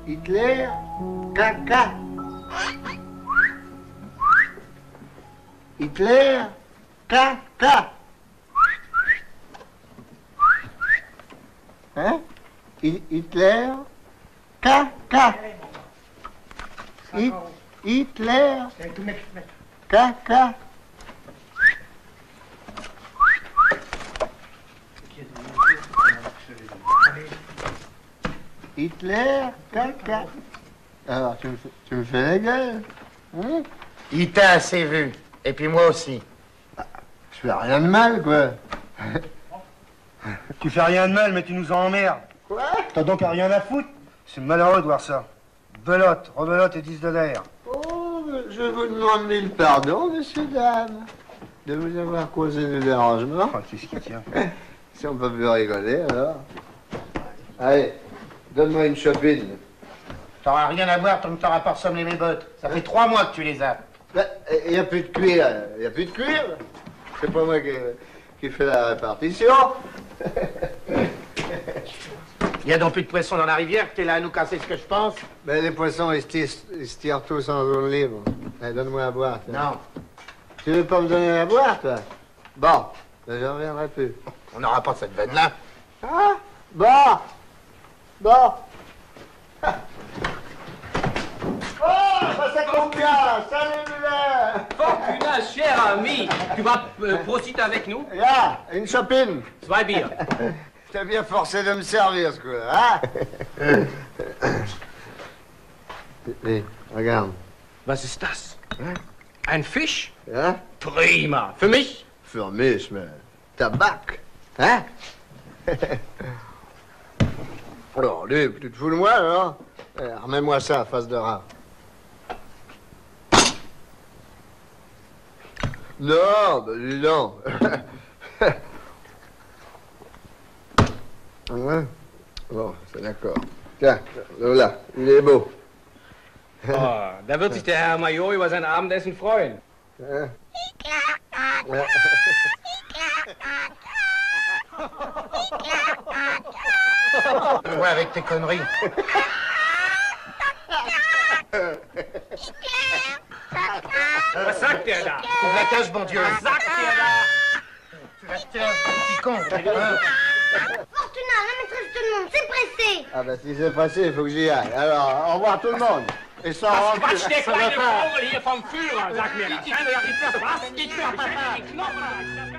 Hitler, caca. Hitler, caca. Hein? Hitler, caca. Hitler, caca. Hitler, caca. Alors, tu me fais la gueule, hein? Il t'a assez vu. Et puis moi aussi. Je fais rien de mal, quoi. Tu fais rien de mal, mais tu nous emmerdes. Quoi? T'as donc à rien à foutre? C'est malheureux de voir ça. Belote, rebelote et 10 de l'air. Oh, je vous demande mille pardons, messieurs, dames, de vous avoir causé le dérangement. Oh, qu'est-ce qui tient? Si on peut plus rigoler, alors. Allez, donne-moi une chopine. T'auras rien à boire tant que t'auras pas ressemblé mes bottes. Ça fait 3 mois que tu les as. Il n'y a plus de cuir. Il n'y a plus de cuir. C'est pas moi qui fais la répartition. Il y a donc plus de poissons dans la rivière, que t'es là à nous casser ce que je pense. Ben, les poissons, ils se tirent tous en zone libre. Allez, donne-moi à boire. Toi. Non. Tu veux pas me donner à boire, toi? Bon, ben, j'en reviendrai plus. On n'aura pas cette veine-là. Ah, bon. Bon. Oh, ça compte bien. Salut, Muller. Fortuna, cher ami, tu vas profiter avec nous? Ja, une chopine. 2 Bier. T'as bien forcé de me servir, ce coup-là, hein? Regarde. Was ist das? Ein Fisch? Ja? Prima. Für mich? Für mich, mais tabac. Hein? Alors, allez, tu te fous de moi, alors? Remets-moi ça, face de rat. Non, ben dis donc. Ouais. Bon, c'est d'accord. Tiens, voilà, il est beau. Oh, da wird sich der Herr Major über sein Abendessen freuen. Hein? Ouais, avec tes conneries. Was sagt der da? Ouvre la cage, bon Dieu. Was sagt der da? Tu vas te tirer un petit con. Fortuna, la maîtresse de monde, c'est pressé. Ah ben si c'est passé, il faut que j'y aille. Alors, au revoir tout le monde. Et sans Was rancune. quatscht der Ça va kleine pas. Vogel hier vom Führer? Sag mir das. Was? Ich hör die Knochen.